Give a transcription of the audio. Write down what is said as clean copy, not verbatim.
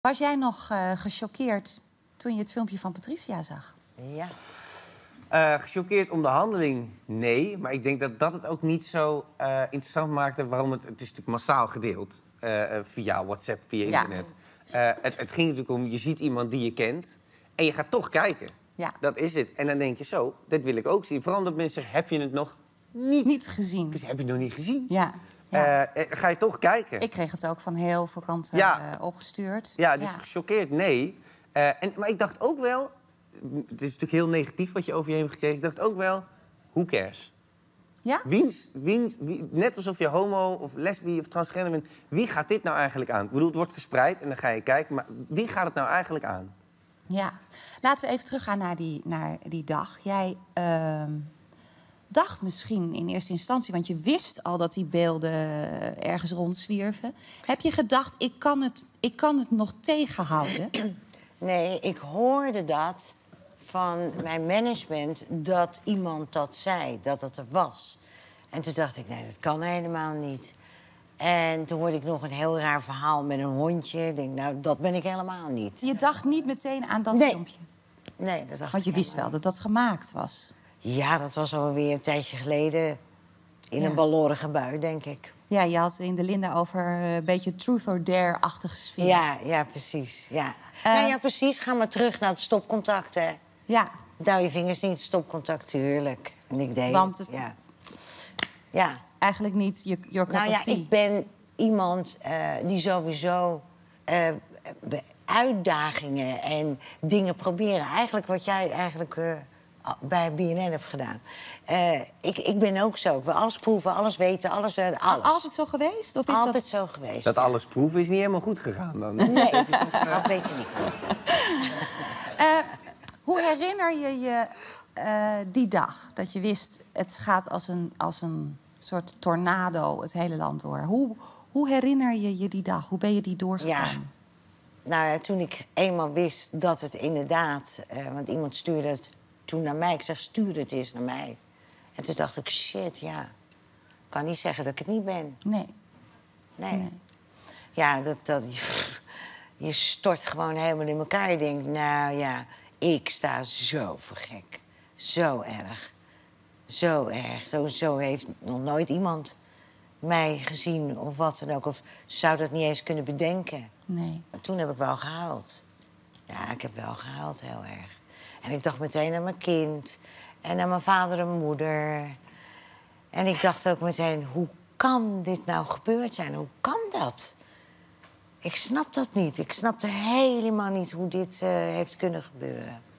Was jij nog gechoqueerd toen je het filmpje van Patricia zag? Ja. Gechoqueerd om de handeling? Nee. Maar ik denk dat dat het ook niet zo interessant maakte. Waarom het is natuurlijk massaal gedeeld. Via WhatsApp, via internet. Ja. Het ging natuurlijk om, je ziet iemand die je kent. En je gaat toch kijken. Ja. Dat is het. En dan denk je zo, dat wil ik ook zien. Vooral omdat mensen zeggen, heb je het nog niet gezien? Dus heb je het nog niet gezien? Ja. Ja. Ga je toch kijken? Ik kreeg het ook van heel veel kanten opgestuurd. Ja, dus gechoqueerd, nee. Maar ik dacht ook wel... Het is natuurlijk heel negatief wat je over je heen hebt gekregen. Ik dacht ook wel, who cares? Ja? Net alsof je homo of lesbi of transgender bent. Wie gaat dit nou eigenlijk aan? Ik bedoel, het wordt verspreid en dan ga je kijken. Maar wie gaat het nou eigenlijk aan? Ja. Laten we even teruggaan naar die dag. Jij dacht misschien in eerste instantie, want je wist al dat die beelden ergens rondzwierven. Heb je gedacht, ik kan het nog tegenhouden? Nee, ik hoorde dat van mijn management dat iemand dat zei, dat het er was. En toen dacht ik, nee, dat kan helemaal niet. En toen hoorde ik nog een heel raar verhaal met een hondje. Ik denk, nou, dat ben ik helemaal niet. Je dacht niet meteen aan dat filmpje? Nee, dat dacht Want je wist wel dat dat gemaakt was? Ja, dat was alweer een tijdje geleden. In een balorige bui, denk ik. Ja, je had in de Linda over een beetje truth or dare-achtige sfeer. Ja, precies. Ja. Nou ja, precies. Ga maar terug naar het stopcontact, hè. Ja. Duw je vingers niet, stopcontact, tuurlijk. En ik deed want het. Ja. Eigenlijk niet your cup of tea. Ik ben iemand die sowieso uitdagingen en dingen proberen. Eigenlijk wat jij bij BNN hebt gedaan. Ik ben ook zo. Ik wil alles proeven, alles weten, alles. Altijd zo geweest? Of is altijd zo geweest. Dat alles proeven is niet helemaal goed gegaan dan? Nee, dat weet je niet. Hoe herinner je je die dag? Dat je wist, het gaat als een soort tornado het hele land door. Hoe herinner je je die dag? Hoe ben je die doorgegaan? Ja. Nou ja, toen ik eenmaal wist dat het inderdaad... want iemand stuurde het toen naar mij. Ik zeg, stuur het eens naar mij. En toen dacht ik, shit, ja. Ik kan niet zeggen dat ik het niet ben. Nee. Ja, je stort gewoon helemaal in elkaar. Je denkt, nou ja, ik sta zo voor gek. Zo erg. Zo erg. Zo heeft nog nooit iemand mij gezien of wat dan ook. Of zou dat niet eens kunnen bedenken. Nee. Maar toen heb ik wel gehuild. Ja, ik heb wel gehuild, heel erg. En ik dacht meteen aan mijn kind. En aan mijn vader en moeder. En ik dacht ook meteen, hoe kan dit nou gebeurd zijn? Hoe kan dat? Ik snap dat niet. Ik snapte helemaal niet hoe dit heeft kunnen gebeuren.